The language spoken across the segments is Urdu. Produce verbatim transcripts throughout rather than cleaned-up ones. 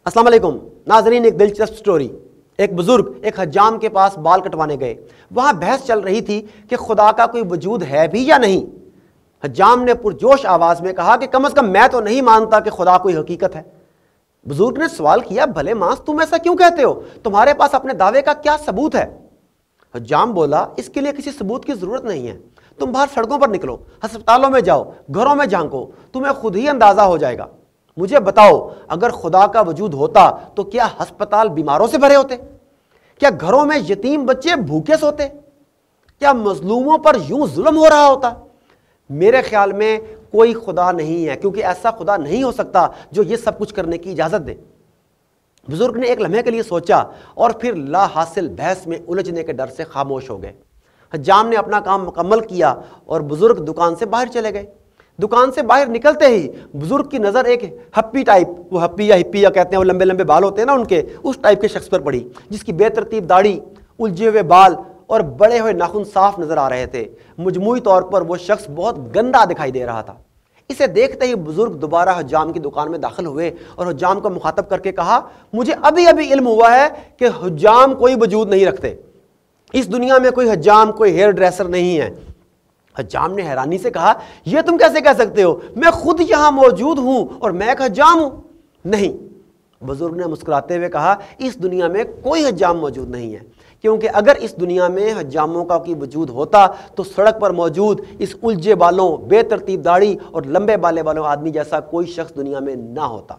السلام علیکم ناظرین، ایک دلچسپ سٹوری۔ ایک بزرگ ایک حجام کے پاس بال کٹوانے گئے۔ وہاں بحث چل رہی تھی کہ خدا کا کوئی وجود ہے بھی یا نہیں۔ حجام نے پرجوش آواز میں کہا کہ کم از کم میں تو نہیں مانتا کہ خدا کوئی حقیقت ہے۔ بزرگ نے سوال کیا، بھلے مانس تم ایسا کیوں کہتے ہو؟ تمہارے پاس اپنے دعوے کا کیا ثبوت ہے؟ حجام بولا، اس کے لیے کسی ثبوت کی ضرورت نہیں ہے۔ تم باہر سڑکوں پر نکلو، ہسپتالوں میں جاؤ، گھروں میں جھانکو، تمہیں خود ہی اندازہ ہو جائے گا۔ مجھے بتاؤ، اگر خدا کا وجود ہوتا تو کیا ہسپتال بیماروں سے بھرے ہوتے؟ کیا گھروں میں یتیم بچے بھوکے سوتے؟ کیا مظلوموں پر یوں ظلم ہو رہا ہوتا؟ میرے خیال میں کوئی خدا نہیں ہے، کیونکہ ایسا خدا نہیں ہو سکتا جو یہ سب کچھ کرنے کی اجازت دے۔ بزرگ نے ایک لمحے کے لیے سوچا اور پھر لا حاصل بحث میں الجھنے کے ڈر سے خاموش ہو گئے۔ حجام نے اپنا کام مکمل کیا اور بزرگ دکان سے باہر چلے گئے۔ دکان سے باہر نکلتے ہی بزرگ کی نظر ایک ہپی ٹائپ، وہ ہپی یا ہپی یا کہتے ہیں وہ لمبے لمبے بال ہوتے ہیں نا ان کے، اس ٹائپ کے شخص پر پڑی، جس کی بے ترتیب داڑھی، الجھے ہوئے بال اور بڑے ہوئے ناخن صاف نظر آ رہے تھے۔ مجموعی طور پر وہ شخص بہت گندا دکھائی دے رہا تھا۔ اسے دیکھتے ہی بزرگ دوبارہ حجام کی دکان میں داخل ہوئے اور حجام کو مخاطب کر کے کہا، مجھے ابھی ابھی علم ہوا ہے کہ حجام کوئی وجود نہیں رکھتے۔ اس دنیا میں کوئی حجام، کوئی ہیئر ڈریسر نہیں ہے۔ حجام نے حیرانی سے کہا، یہ تم کیسے کہہ سکتے ہو؟ میں خود یہاں موجود ہوں اور میں ایک حجام ہوں۔ نہیں، بزرگ نے مسکراتے ہوئے کہا، اس دنیا میں کوئی حجام موجود نہیں ہے، کیونکہ اگر اس دنیا میں حجاموں کا کوئی وجود ہوتا تو سڑک پر موجود اس الجھے بالوں، بے ترتیب داڑھی اور لمبے بالے والوں آدمی جیسا کوئی شخص دنیا میں نہ ہوتا۔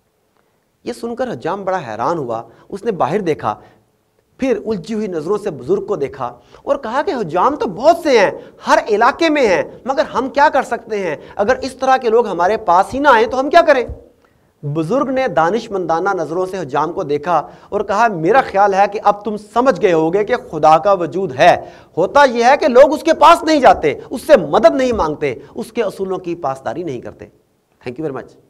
یہ سن کر حجام بڑا حیران ہوا۔ اس نے باہر دیکھا، پھر الجھی ہوئی نظروں سے بزرگ کو دیکھا اور کہا کہ حجام تو بہت سے ہیں، ہر علاقے میں ہیں، مگر ہم کیا کر سکتے ہیں؟ اگر اس طرح کے لوگ ہمارے پاس ہی نہ آئیں تو ہم کیا کریں؟ بزرگ نے دانش مندانہ نظروں سے حجام کو دیکھا اور کہا، میرا خیال ہے کہ اب تم سمجھ گئے ہوگے کہ خدا کا وجود ہے۔ ہوتا یہ ہے کہ لوگ اس کے پاس نہیں جاتے، اس سے مدد نہیں مانگتے، اس کے اصولوں کی پاسداری نہیں کرتے۔ Thank you very much.